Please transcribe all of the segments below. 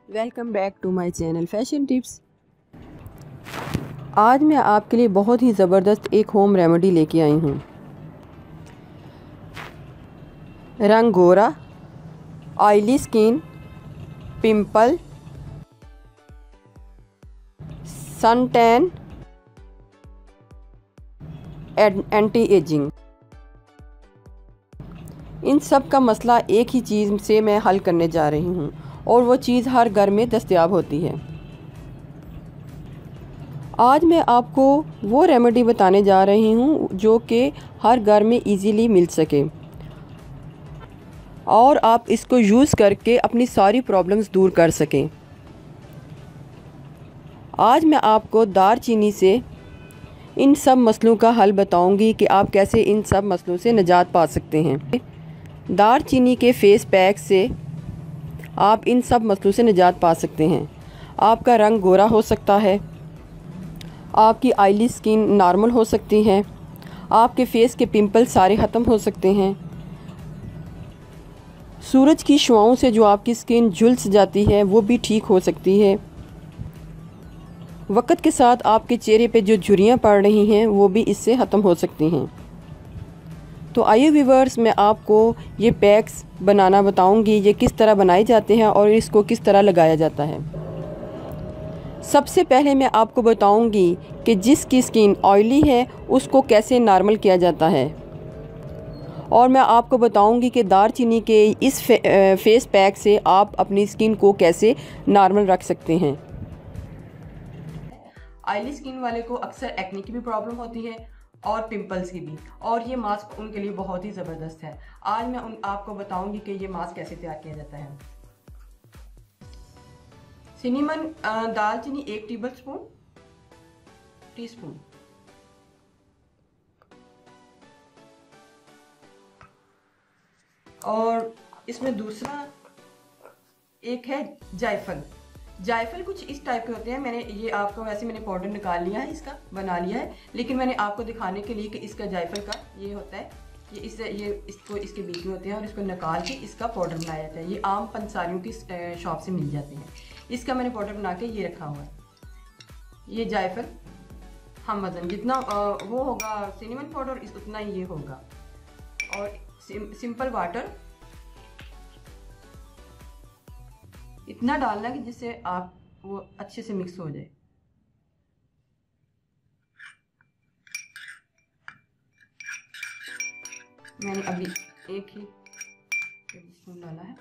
Welcome back to my channel fashion tips. आज मैं आपके लिए बहुत ही ज़बरदस्त एक होम रेमेडी लेके आई हूँ। रंग गोरा, oily skin, pimple, sun tan, anti ageing, इन सब का मसला एक ही चीज़ से मैं हल करने जा रही हूँ और वो चीज़ हर घर में दस्तयाब होती है। आज मैं आपको वो रेमेडी बताने जा रही हूँ जो कि हर घर में इजीली मिल सके और आप इसको यूज़ करके अपनी सारी प्रॉब्लम्स दूर कर सकें। आज मैं आपको दालचीनी से इन सब मसलों का हल बताऊंगी कि आप कैसे इन सब मसलों से निजात पा सकते हैं। दालचीनी के फेस पैक से आप इन सब मसलों से निजात पा सकते हैं। आपका रंग गोरा हो सकता है, आपकी ऑयली स्किन नॉर्मल हो सकती है, आपके फेस के पिंपल सारे ख़त्म हो सकते हैं, सूरज की शुआओं से जो आपकी स्किन झुलस जाती है वो भी ठीक हो सकती है। वक्त के साथ आपके चेहरे पे जो झुर्रियाँ पड़ रही हैं वो भी इससे ख़त्म हो सकती हैं। तो आइए व्यूअर्स, मैं आपको ये पैक्स बनाना बताऊंगी, ये किस तरह बनाए जाते हैं और इसको किस तरह लगाया जाता है। सबसे पहले मैं आपको बताऊंगी कि जिसकी स्किन ऑयली है उसको कैसे नॉर्मल किया जाता है और मैं आपको बताऊंगी कि दालचीनी के इस फेस पैक से आप अपनी स्किन को कैसे नॉर्मल रख सकते हैं। ऑयली स्किन वाले को अक्सर एक्ने की भी प्रॉब्लम होती है और पिंपल्स की भी, और ये मास्क उनके लिए बहुत ही ज़बरदस्त है। आज मैं आपको बताऊंगी कि ये मास्क कैसे तैयार किया जाता है। सिनेमन दालचीनी 1 टीस्पून, और इसमें दूसरा एक है जायफल। जायफल कुछ इस टाइप के होते हैं। मैंने ये आपको वैसे मैंने पाउडर निकाल लिया है, इसका बना लिया है, लेकिन मैंने आपको दिखाने के लिए कि इसका जायफल का ये होता है, ये इसको इसके बीच में होते हैं और इसको निकाल के इसका पाउडर बनाया जाता है। ये आम पंसारियों की शॉप से मिल जाते हैं। इसका मैंने पाउडर बना के ये रखा हुआ है। ये जायफल हम वजन जितना वो होगा सिनेमन पाउडर उतना ही ये होगा, और सिंपल वाटर इतना डालना कि जिससे आप वो अच्छे से मिक्स हो जाए। मैंने अभी एक ही स्पून डाला है।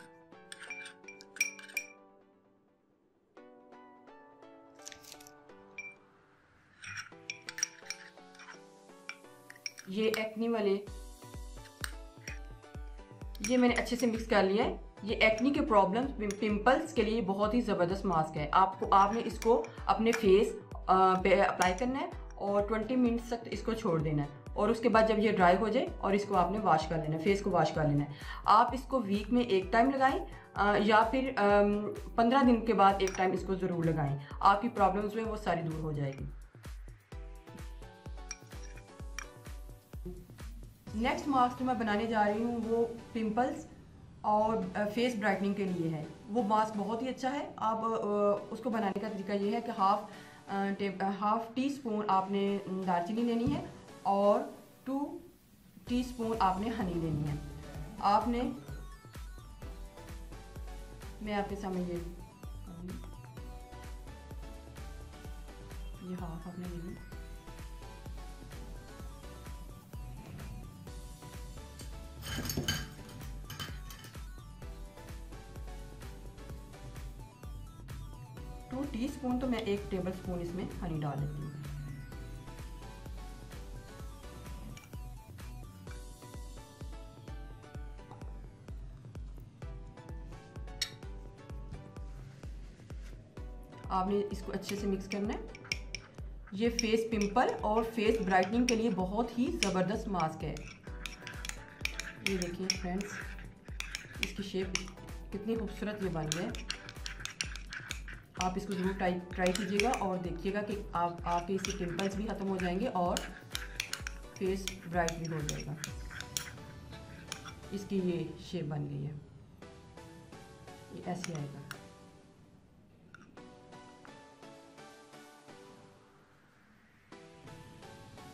ये एक्नी वाले ये मैंने अच्छे से मिक्स कर लिया है। ये एक्नी के प्रॉब्लम्स पिंपल्स के लिए बहुत ही ज़बरदस्त मास्क है। आपने इसको अपने फेस पे अप्लाई करना है और 20 मिनट्स तक इसको छोड़ देना है, और उसके बाद जब ये ड्राई हो जाए और इसको आपने वॉश कर लेना है, फेस को वॉश कर लेना है। आप इसको वीक में एक टाइम लगाएं या फिर 15 दिन के बाद एक टाइम इसको ज़रूर लगाएं। आपकी प्रॉब्लम्स जो है वो सारी दूर हो जाएगी। नेक्स्ट मास्क जो मैं बनाने जा रही हूँ वो पिंपल्स और फेस ब्राइटनिंग के लिए है। वो मास्क बहुत ही अच्छा है। आप उसको बनाने का तरीका ये है कि हाफ टी स्पून आपने दालचीनी लेनी है और 2 टीस्पून आपने हनी लेनी है। मैं आपके सामने ये हाफ आपने लेनी। टीस्पून तो मैं 1 टेबल स्पून इसमें हनी डाल देती हूँ। आपने इसको अच्छे से मिक्स करना है। ये फेस पिंपल और फेस ब्राइटनिंग के लिए बहुत ही ज़बरदस्त मास्क है। ये देखिए फ्रेंड्स, इसकी शेप कितनी खूबसूरत ये बन गई है। आप इसको ज़रूर ट्राई कीजिएगा और देखिएगा कि आपके इससे पिंपल्स भी ख़त्म हो जाएंगे और फेस ब्राइट भी हो जाएगा। इसकी ये शेप बन गई है, ये ऐसे आएगा।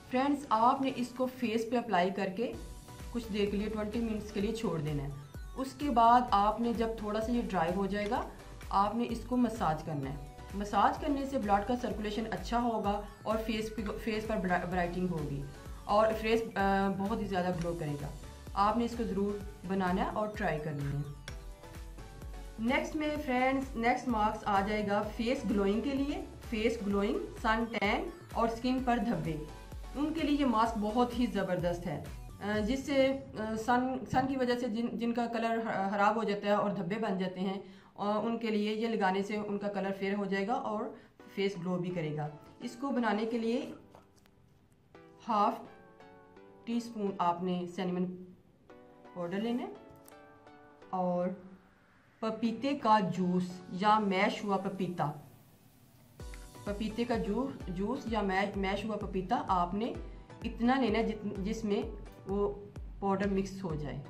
फ्रेंड्स, आपने इसको फेस पे अप्लाई करके कुछ देर के लिए 20 मिनट्स के लिए छोड़ देना है। उसके बाद आपने जब थोड़ा सा ये ड्राई हो जाएगा, आपने इसको मसाज करना है। मसाज करने से ब्लड का सर्कुलेशन अच्छा होगा और फेस पर ब्राइटनिंग होगी और फेस बहुत ही ज़्यादा ग्लो करेगा। आपने इसको ज़रूर बनाना है और ट्राई करनी है। नेक्स्ट में फ्रेंड्स, नेक्स्ट मार्क्स आ जाएगा फेस ग्लोइंग के लिए। फेस ग्लोइंग, सन टैन और स्किन पर धब्बे, उनके लिए ये मास्क बहुत ही ज़बरदस्त है, जिससे सन की वजह से जिनका कलर ख़राब हो जाता है और धब्बे बन जाते हैं, उनके लिए ये लगाने से उनका कलर फेयर हो जाएगा और फेस ग्लो भी करेगा। इसको बनाने के लिए 1/2 टीस्पून आपने सिनेमन पाउडर लेना है और पपीते का जूस या मैश हुआ पपीता, पपीते का जूस या मैश हुआ पपीता आपने इतना लेना है जिसमें वो पाउडर मिक्स हो जाए।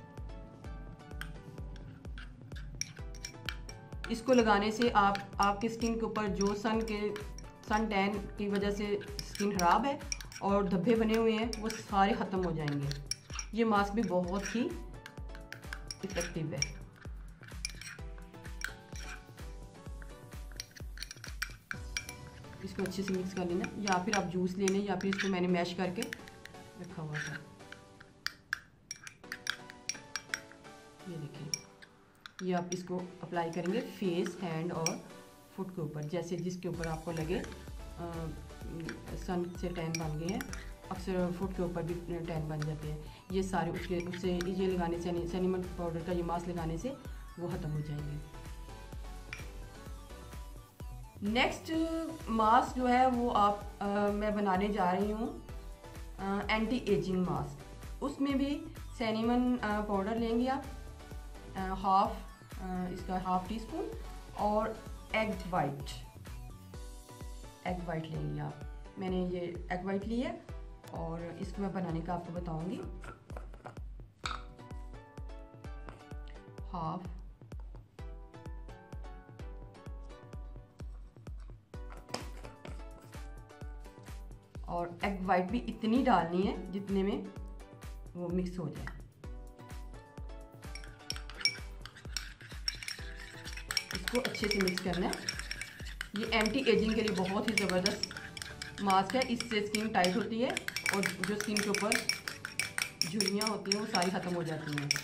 इसको लगाने से आपके स्किन के ऊपर जो सन टैन की वजह से स्किन खराब है और धब्बे बने हुए हैं वो सारे ख़त्म हो जाएंगे। ये मास्क भी बहुत ही इफेक्टिव है। इसको अच्छे से मिक्स कर लेना, या फिर आप जूस ले लें, या फिर इसको मैंने मैश करके रखा हुआ था। ये देखिए, ये आप इसको अप्लाई करेंगे फेस, हैंड और फुट के ऊपर, जैसे जिसके ऊपर आपको लगे सन से टैन बन गए हैं। अक्सर फुट के ऊपर भी टैन बन जाते हैं। ये सारे उससे ये लगाने से, सिनेमन पाउडर का ये मास्क लगाने से वो ख़त्म हो जाएंगे। नेक्स्ट मास्क जो है वो मैं बनाने जा रही हूँ एंटी एजिंग मास्क। उसमें भी सिनेमन पाउडर लेंगे आप, इसका 1/2 टीस्पून, और एग वाइट लेंगे आप। मैंने ये एग वाइट ली है और इसको मैं बनाने का आपको बताऊंगी। 1/2 और एग वाइट भी इतनी डालनी है जितने में वो मिक्स हो जाए। इसको अच्छे से मिक्स करना है। ये एंटी एजिंग के लिए बहुत ही ज़बरदस्त मास्क है। इससे स्किन टाइट होती है और जो स्किन के ऊपर झुर्रियाँ होती हैं वो सारी ख़त्म हो जाती हैं।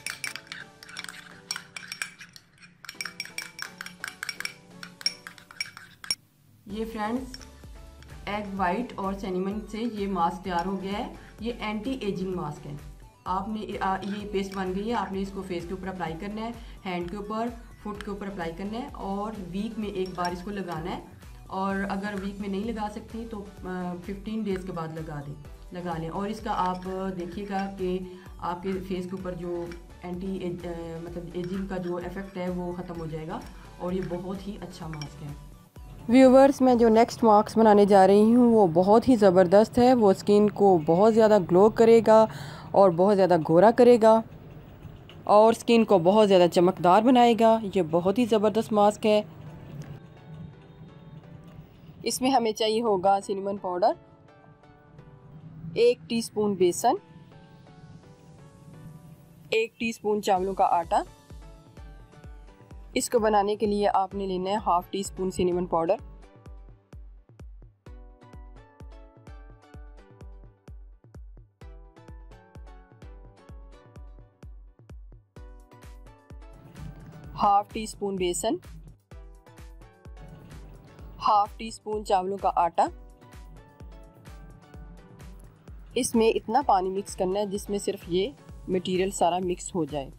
ये फ्रेंड्स, एग वाइट और सिनेमन से ये मास्क तैयार हो गया है। ये एंटी एजिंग मास्क है। आपने ये पेस्ट बन गई है। आपने इसको फेस के ऊपर अप्लाई करना है, हैंड के ऊपर, फुट के ऊपर अप्लाई करना है और वीक में एक बार इसको लगाना है। और अगर वीक में नहीं लगा सकती तो 15 डेज़ के बाद लगा लें। और इसका आप देखिएगा कि आपके फेस के ऊपर जो मतलब एजिंग का जो इफ़ेक्ट है वो ख़त्म हो जाएगा और ये बहुत ही अच्छा मास्क है। व्यूवर्स, मैं जो नेक्स्ट मास्क बनाने जा रही हूँ वो बहुत ही ज़बरदस्त है। वो स्किन को बहुत ज़्यादा ग्लो करेगा और बहुत ज़्यादा गोरा करेगा और स्किन को बहुत ज़्यादा चमकदार बनाएगा। ये बहुत ही ज़बरदस्त मास्क है। इसमें हमें चाहिए होगा सिनेमन पाउडर, 1 टीस्पून बेसन, 1 टीस्पून चावलों का आटा। इसको बनाने के लिए आपने लेना है 1/2 टीस्पून सिनेमन पाउडर, ½ टीस्पून बेसन, 1/2 टीस्पून चावलों का आटा। इसमें इतना पानी मिक्स करना है जिसमें सिर्फ ये मटेरियल सारा मिक्स हो जाए।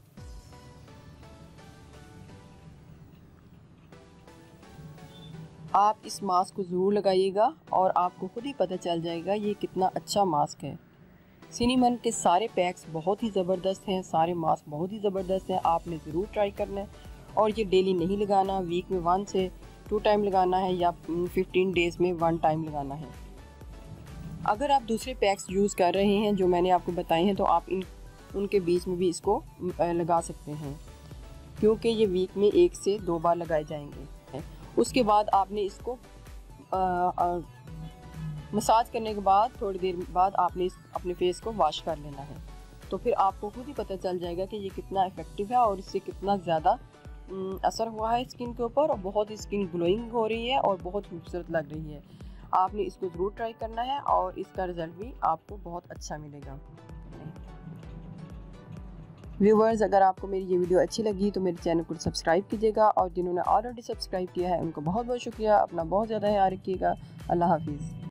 आप इस मास्क को ज़रूर लगाइएगा और आपको खुद ही पता चल जाएगा ये कितना अच्छा मास्क है। सिनेमन के सारे पैक्स बहुत ही ज़बरदस्त हैं, सारे मास्क बहुत ही ज़बरदस्त हैं। आपने ज़रूर ट्राई करना है और ये डेली नहीं लगाना, वीक में 1 से 2 टाइम लगाना है या 15 डेज़ में 1 टाइम लगाना है। अगर आप दूसरे पैक्स यूज़ कर रहे हैं जो मैंने आपको बताए हैं तो आप उनके बीच में भी इसको लगा सकते हैं, क्योंकि ये वीक में 1 से 2 बार लगाए जाएंगे। उसके बाद आपने इसको मसाज करने के बाद थोड़ी देर बाद आपने अपने फेस को वॉश कर लेना है। तो फिर आपको खुद ही पता चल जाएगा कि ये कितना इफ़ेक्टिव है और इससे कितना ज़्यादा असर हुआ है स्किन के ऊपर, और बहुत ही स्किन ग्लोइंग हो रही है और बहुत खूबसूरत लग रही है। आपने इसको ज़रूर ट्राई करना है और इसका रिज़ल्ट भी आपको बहुत अच्छा मिलेगा। व्यूवर्स, अगर आपको मेरी ये वीडियो अच्छी लगी तो मेरे चैनल को सब्सक्राइब कीजिएगा, और जिन्होंने ऑलरेडी सब्सक्राइब किया है उनको बहुत बहुत शुक्रिया। अपना बहुत ज़्यादा ख्याल रखिएगा। अल्लाह हाफिज़।